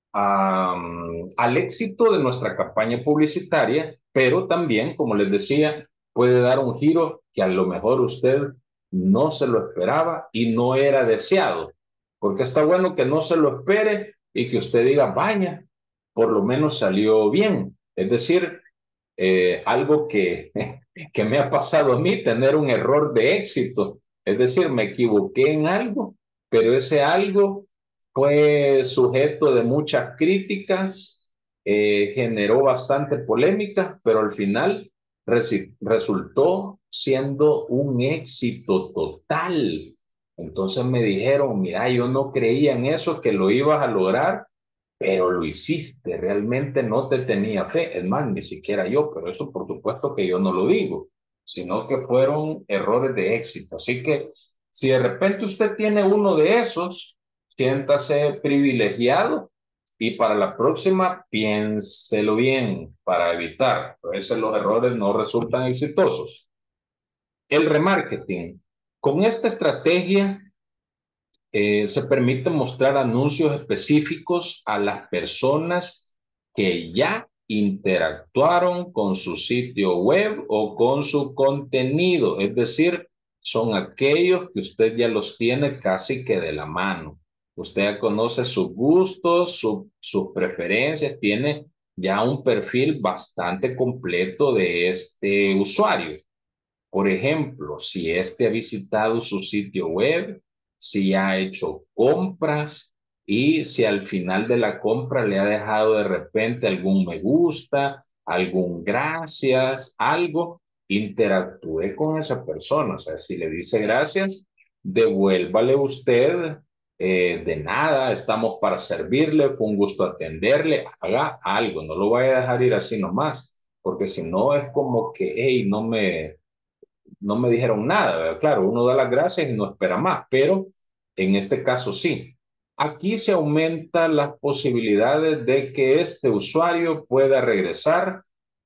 al éxito de nuestra campaña publicitaria, pero también, como les decía, puede dar un giro que a lo mejor usted no se lo esperaba y no era deseado. porque está bueno que no se lo espere y que usted diga, vaya, por lo menos salió bien. Es decir, algo que, que me ha pasado a mí, tener un error de éxito. Es decir, me equivoqué en algo, pero ese algo fue sujeto de muchas críticas, generó bastante polémica, pero al final resultó siendo un éxito total. Entonces me dijeron, mira, yo no creía en eso, que lo ibas a lograr, pero lo hiciste, realmente no te tenía fe, es más, ni siquiera yo, pero eso por supuesto que yo no lo digo, sino que fueron errores de éxito. Así que si de repente usted tiene uno de esos, siéntase privilegiado y para la próxima piénselo bien para evitar, a veces los errores no resultan exitosos. El remarketing. Con esta estrategia se permite mostrar anuncios específicos a las personas que ya interactuaron con su sitio web o con su contenido. Es decir, son aquellos que usted ya los tiene casi que de la mano. Usted ya conoce sus gustos, sus preferencias, tiene ya un perfil bastante completo de este usuario. Por ejemplo, si éste ha visitado su sitio web, si ha hecho compras y si al final de la compra le ha dejado de repente algún me gusta, algún gracias, algo, interactúe con esa persona. O sea, si le dice gracias, devuélvale usted de nada, estamos para servirle, fue un gusto atenderle, haga algo, no lo vaya a dejar ir así nomás, porque si no es como que, hey, no me dijeron nada, ¿verdad? Claro, uno da las gracias y no espera más, pero en este caso sí. Aquí se aumentan las posibilidades de que este usuario pueda regresar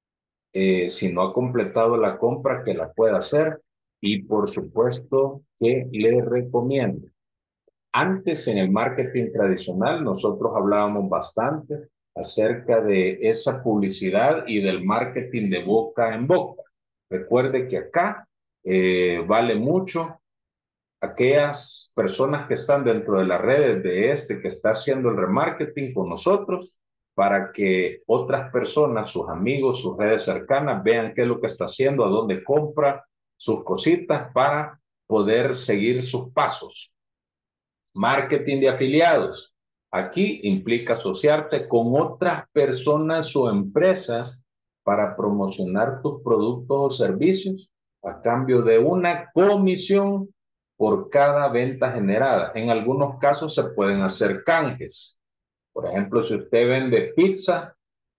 si no ha completado la compra, que la pueda hacer y por supuesto que le recomiendo. Antes en el marketing tradicional nosotros hablábamos bastante acerca de esa publicidad y del marketing de boca en boca. Recuerde que acá vale mucho aquellas personas que están dentro de las redes de este que está haciendo el remarketing con nosotros para que otras personas, sus amigos, sus redes cercanas vean qué es lo que está haciendo, a dónde compra sus cositas para poder seguir sus pasos. Marketing de afiliados. Aquí implica asociarte con otras personas o empresas para promocionar tus productos o servicios a cambio de una comisión por cada venta generada. En algunos casos se pueden hacer canjes. Por ejemplo, si usted vende pizza,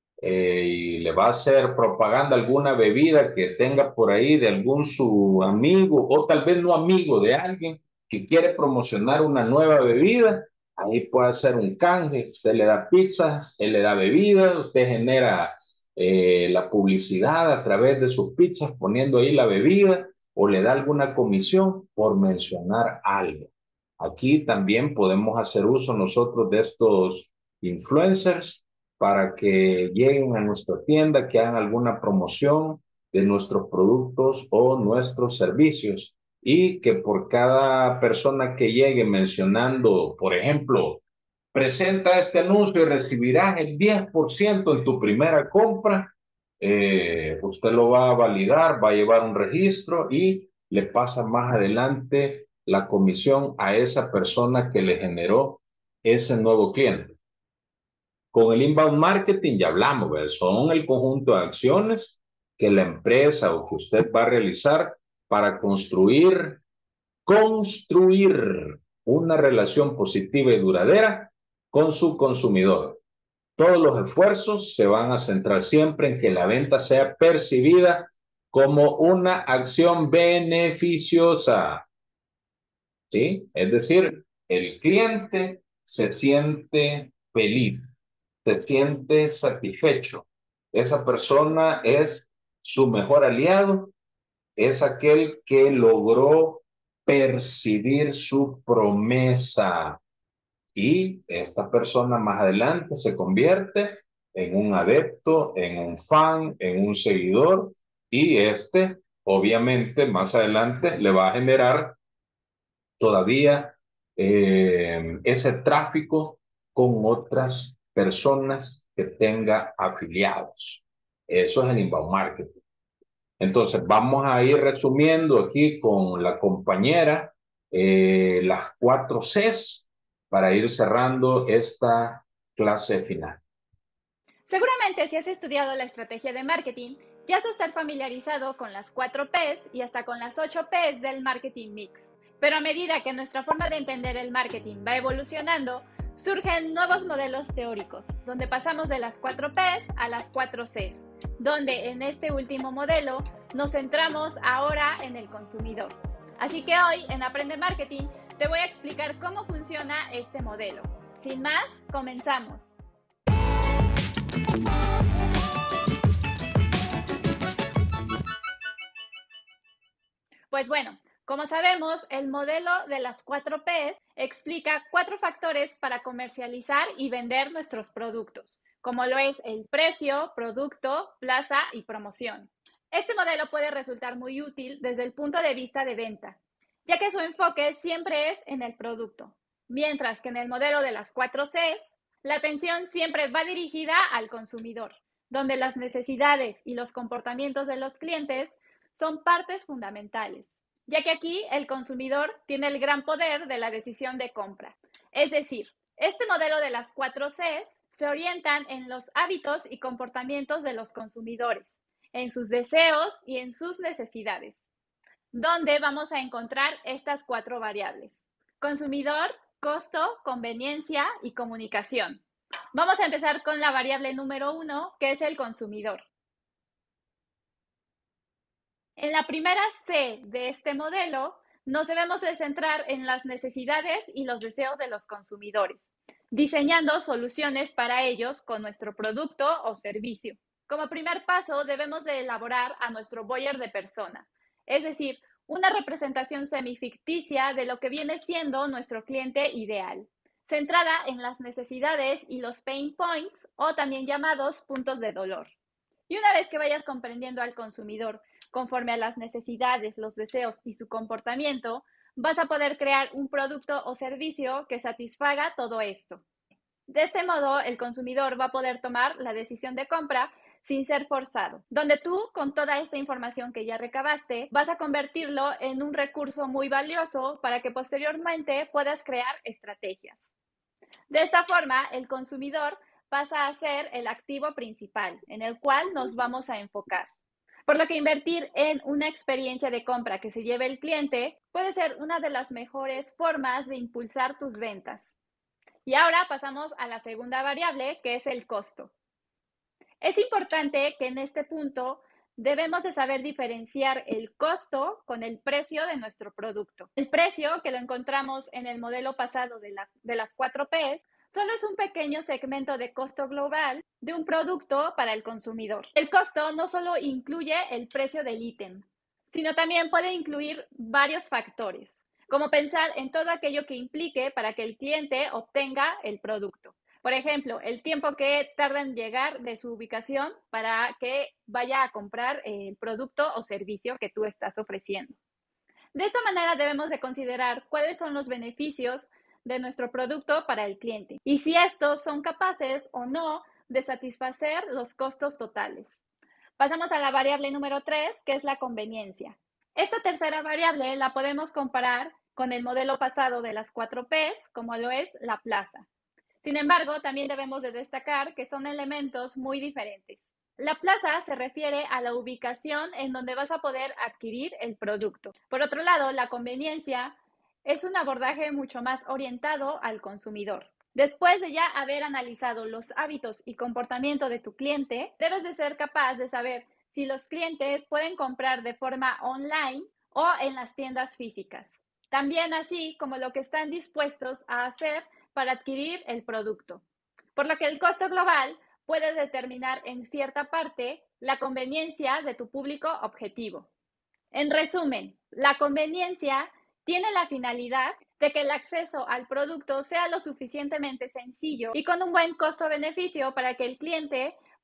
y le va a hacer propaganda alguna bebida que tenga por ahí de algún su amigo o tal vez no amigo de alguien que quiere promocionar una nueva bebida, ahí puede hacer un canje, usted le da pizzas, él le da bebida, usted genera la publicidad a través de sus pizzas poniendo ahí la bebida o le da alguna comisión por mencionar algo. Aquí también podemos hacer uso nosotros de estos influencers para que lleguen a nuestra tienda, que hagan alguna promoción de nuestros productos o nuestros servicios y que por cada persona que llegue mencionando, por ejemplo, presenta este anuncio y recibirás el 10% en tu primera compra, usted lo va a validar, va a llevar un registro y le pasa más adelante la comisión a esa persona que le generó ese nuevo cliente. Con el inbound marketing ya hablamos, ¿verdad? Son el conjunto de acciones que la empresa o que usted va a realizar para construir una relación positiva y duradera con su consumidor. Todos los esfuerzos se van a centrar siempre en que la venta sea percibida como una acción beneficiosa, ¿sí? Es decir, el cliente se siente feliz, se siente satisfecho. Esa persona es su mejor aliado, es aquel que logró percibir su promesa y esta persona más adelante se convierte en un adepto, en un fan, en un seguidor y obviamente más adelante le va a generar todavía ese tráfico con otras personas que tenga afiliados. Eso es el inbound marketing. Entonces, vamos a ir resumiendo aquí con la compañera las 4 Cs para ir cerrando esta clase final. Seguramente si has estudiado la estrategia de marketing, ya has de estar familiarizado con las 4 Ps y hasta con las 8 Ps del marketing mix. Pero a medida que nuestra forma de entender el marketing va evolucionando, surgen nuevos modelos teóricos, donde pasamos de las 4 Ps a las 4 Cs, donde en este último modelo nos centramos ahora en el consumidor. Así que hoy en Aprende Marketing te voy a explicar cómo funciona este modelo. Sin más, comenzamos. Pues bueno, como sabemos, el modelo de las 4 Ps explica 4 factores para comercializar y vender nuestros productos, como lo es el precio, producto, plaza y promoción. Este modelo puede resultar muy útil desde el punto de vista de venta, ya que su enfoque siempre es en el producto, mientras que en el modelo de las 4 Cs, la atención siempre va dirigida al consumidor, donde las necesidades y los comportamientos de los clientes son partes fundamentales, ya que aquí el consumidor tiene el gran poder de la decisión de compra. Es decir, este modelo de las 4 Cs se orientan en los hábitos y comportamientos de los consumidores, en sus deseos y en sus necesidades, donde vamos a encontrar estas 4 variables: consumidor, costo, conveniencia y comunicación. Vamos a empezar con la variable número 1, que es el consumidor. En la primera C de este modelo, nos debemos de centrar en las necesidades y los deseos de los consumidores, diseñando soluciones para ellos con nuestro producto o servicio. Como primer paso, debemos de elaborar a nuestro buyer de persona, es decir, una representación semificticia de lo que viene siendo nuestro cliente ideal, centrada en las necesidades y los pain points, o también llamados puntos de dolor. Y una vez que vayas comprendiendo al consumidor conforme a las necesidades, los deseos y su comportamiento, vas a poder crear un producto o servicio que satisfaga todo esto. De este modo, el consumidor va a poder tomar la decisión de compra sin ser forzado, donde tú, con toda esta información que ya recabaste, vas a convertirlo en un recurso muy valioso para que posteriormente puedas crear estrategias. De esta forma, el consumidor pasa a ser el activo principal en el cual nos vamos a enfocar. Por lo que invertir en una experiencia de compra que se lleve el cliente puede ser una de las mejores formas de impulsar tus ventas. Y ahora pasamos a la segunda variable, que es el costo. Es importante que en este punto debemos de saber diferenciar el costo con el precio de nuestro producto. El precio, que lo encontramos en el modelo pasado de las 4 Ps, solo es un pequeño segmento de costo global de un producto para el consumidor. El costo no solo incluye el precio del ítem, sino también puede incluir varios factores, como pensar en todo aquello que implique para que el cliente obtenga el producto. Por ejemplo, el tiempo que tarda en llegar de su ubicación para que vaya a comprar el producto o servicio que tú estás ofreciendo. De esta manera debemos de considerar cuáles son los beneficios de nuestro producto para el cliente y si estos son capaces o no de satisfacer los costos totales. Pasamos a la variable número 3, que es la conveniencia. Esta tercera variable la podemos comparar con el modelo pasado de las 4 Ps, como lo es la plaza. Sin embargo, también debemos de destacar que son elementos muy diferentes. La plaza se refiere a la ubicación en donde vas a poder adquirir el producto. Por otro lado, la conveniencia es un abordaje mucho más orientado al consumidor. Después de ya haber analizado los hábitos y comportamiento de tu cliente, debes de ser capaz de saber si los clientes pueden comprar de forma online o en las tiendas físicas. También así como lo que están dispuestos a hacer para adquirir el producto. Por lo que el costo global puede determinar en cierta parte la conveniencia de tu público objetivo. En resumen, la conveniencia tiene la finalidad de que el acceso al producto sea lo suficientemente sencillo y con un buen costo-beneficio para que el cliente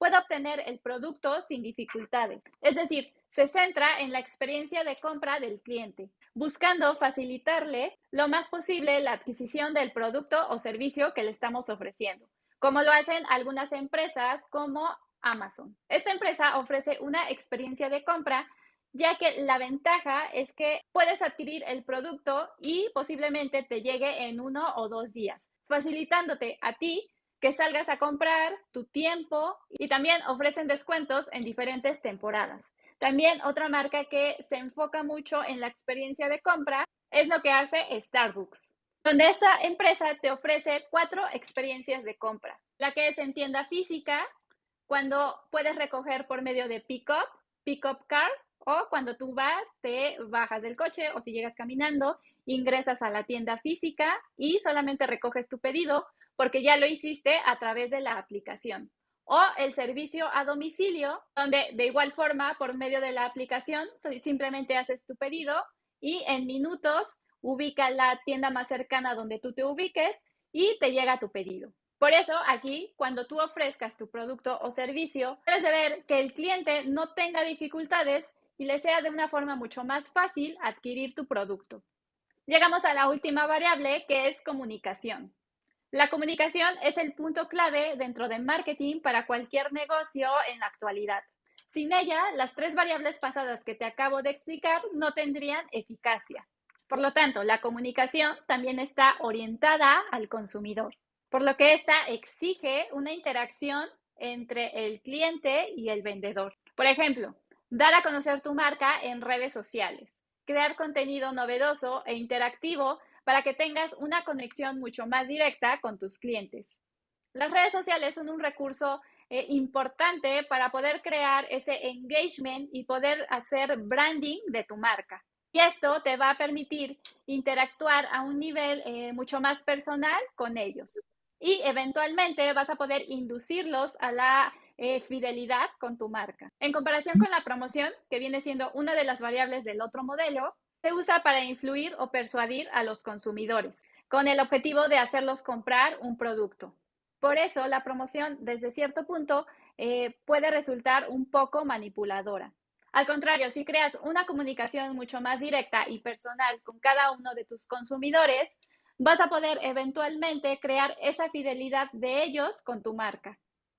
pueda obtener el producto sin dificultades. Es decir, se centra en la experiencia de compra del cliente, buscando facilitarle lo más posible la adquisición del producto o servicio que le estamos ofreciendo, como lo hacen algunas empresas como Amazon. Esta empresa ofrece una experiencia de compra, ya que la ventaja es que puedes adquirir el producto y posiblemente te llegue en 1 o 2 días, facilitándote a ti que salgas a comprar, tu tiempo, y también ofrecen descuentos en diferentes temporadas. También otra marca que se enfoca mucho en la experiencia de compra es lo que hace Starbucks, donde esta empresa te ofrece 4 experiencias de compra. La que es en tienda física, cuando puedes recoger por medio de pick-up car, o cuando tú vas, te bajas del coche, o si llegas caminando, ingresas a la tienda física y solamente recoges tu pedido porque ya lo hiciste a través de la aplicación. O el servicio a domicilio, donde de igual forma, por medio de la aplicación, simplemente haces tu pedido y en minutos ubica la tienda más cercana donde tú te ubiques y te llega tu pedido. Por eso aquí, cuando tú ofrezcas tu producto o servicio, debes de ver que el cliente no tenga dificultades y le sea de una forma mucho más fácil adquirir tu producto. Llegamos a la última variable, que es comunicación. La comunicación es el punto clave dentro de marketing para cualquier negocio en la actualidad. Sin ella, las 3 variables pasadas que te acabo de explicar no tendrían eficacia. Por lo tanto, la comunicación también está orientada al consumidor, por lo que esta exige una interacción entre el cliente y el vendedor. Por ejemplo, dar a conocer tu marca en redes sociales, crear contenido novedoso e interactivo para que tengas una conexión mucho más directa con tus clientes. Las redes sociales son un recurso importante para poder crear ese engagement y poder hacer branding de tu marca. Y esto te va a permitir interactuar a un nivel mucho más personal con ellos. Y eventualmente vas a poder inducirlos a la fidelidad con tu marca. En comparación con la promoción, que viene siendo una de las variables del otro modelo, se usa para influir o persuadir a los consumidores, con el objetivo de hacerlos comprar un producto. Por eso, la promoción, desde cierto punto, puede resultar un poco manipuladora. Al contrario, si creas una comunicación mucho más directa y personal con cada uno de tus consumidores, vas a poder eventualmente crear esa fidelidad de ellos con tu marca.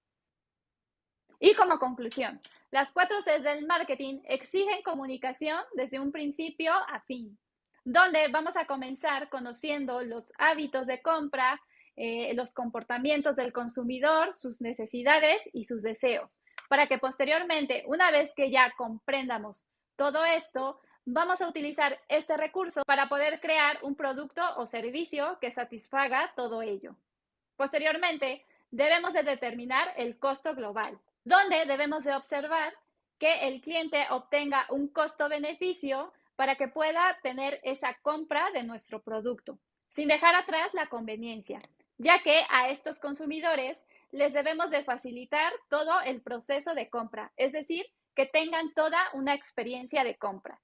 Y como conclusión, las 4 Cs del marketing exigen comunicación desde un principio a fin, donde vamos a comenzar conociendo los hábitos de compra, los comportamientos del consumidor, sus necesidades y sus deseos, para que posteriormente, una vez que ya comprendamos todo esto, vamos a utilizar este recurso para poder crear un producto o servicio que satisfaga todo ello. Posteriormente, debemos de determinar el costo global, donde debemos de observar que el cliente obtenga un costo-beneficio para que pueda tener esa compra de nuestro producto, sin dejar atrás la conveniencia, ya que a estos consumidores les debemos de facilitar todo el proceso de compra, es decir, que tengan toda una experiencia de compra.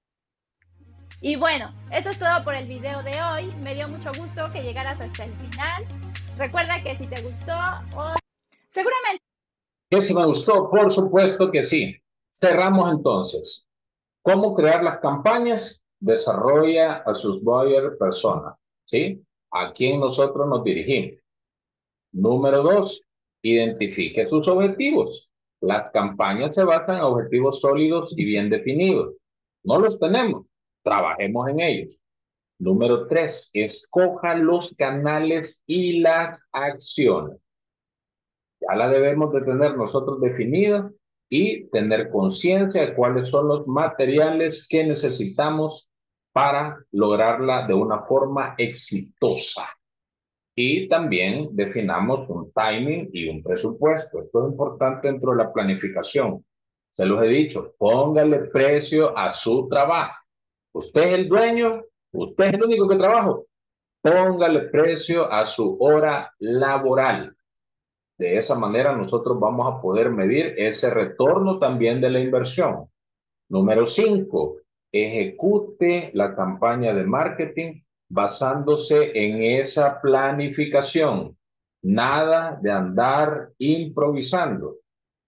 Y bueno, eso es todo por el video de hoy. Me dio mucho gusto que llegaras hasta el final. Recuerda que si te gustó o seguramente... ¿Que si me gustó? Por supuesto que sí. Cerramos entonces. ¿Cómo crear las campañas? Desarrolla a sus buyer personas, ¿sí? ¿A quién nosotros nos dirigimos? Número 2, identifique sus objetivos. Las campañas se basan en objetivos sólidos y bien definidos. No los tenemos, trabajemos en ellos. Número 3, escoja los canales y las acciones. Ya la debemos de tener nosotros definida y tener conciencia de cuáles son los materiales que necesitamos para lograrla de una forma exitosa. Y también definamos un timing y un presupuesto. Esto es importante dentro de la planificación. Se los he dicho, póngale precio a su trabajo. Usted es el dueño, usted es el único que trabaja. Póngale precio a su hora laboral. De esa manera nosotros vamos a poder medir ese retorno también de la inversión. Número 5, ejecute la campaña de marketing basándose en esa planificación. Nada de andar improvisando.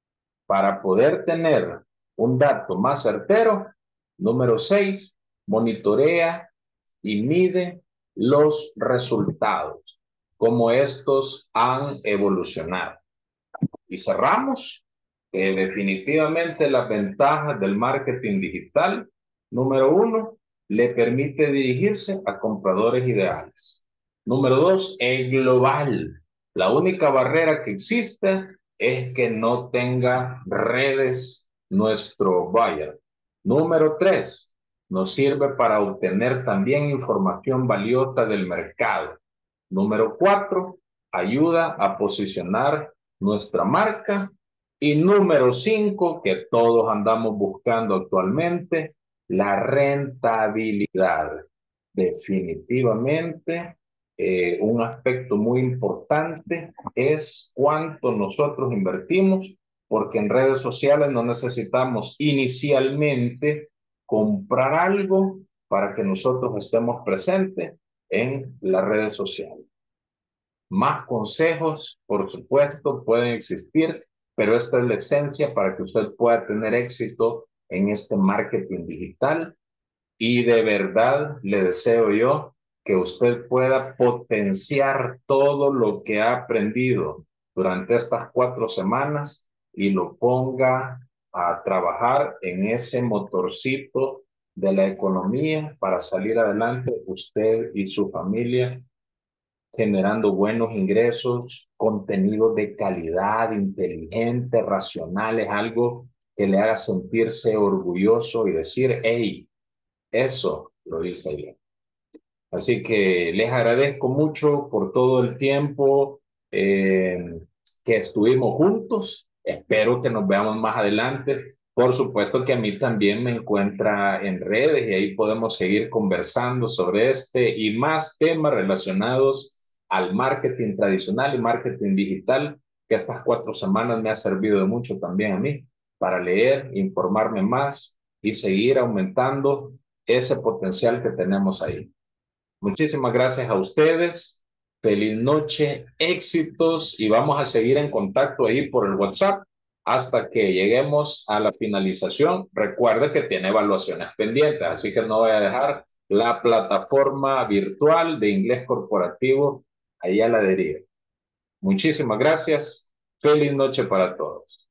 para poder tener un dato más certero, número 6, monitorea y mide los resultados, cómo estos han evolucionado. Y cerramos definitivamente las ventajas del marketing digital. Número 1, le permite dirigirse a compradores ideales. Número 2, es global. La única barrera que existe es que no tenga redes nuestro buyer. Número 3, nos sirve para obtener también información valiosa del mercado. Número 4, ayuda a posicionar nuestra marca. Y número 5, que todos andamos buscando actualmente, la rentabilidad. Definitivamente, un aspecto muy importante es cuánto nosotros invertimos, porque en redes sociales no necesitamos inicialmente comprar algo para que nosotros estemos presentes en las redes sociales. Más consejos, por supuesto, pueden existir, pero esta es la esencia para que usted pueda tener éxito en este marketing digital. Y de verdad le deseo yo que usted pueda potenciar todo lo que ha aprendido durante estas 4 semanas y lo ponga a trabajar en ese motorcito de la economía para salir adelante usted y su familia, generando buenos ingresos, contenido de calidad, inteligente, racionales, algo que le haga sentirse orgulloso y decir, hey, eso lo hice bien. Así que les agradezco mucho por todo el tiempo que estuvimos juntos. Espero que nos veamos más adelante. Por supuesto que a mí también me encuentra en redes y ahí podemos seguir conversando sobre este y más temas relacionados al marketing tradicional y marketing digital, que estas 4 semanas me ha servido de mucho también a mí para leer, informarme más y seguir aumentando ese potencial que tenemos ahí. Muchísimas gracias a ustedes. Feliz noche, éxitos y vamos a seguir en contacto ahí por el WhatsApp hasta que lleguemos a la finalización. Recuerde que tiene evaluaciones pendientes, así que no voy a dejar la plataforma virtual de inglés corporativo ahí a la deriva. Muchísimas gracias. Feliz noche para todos.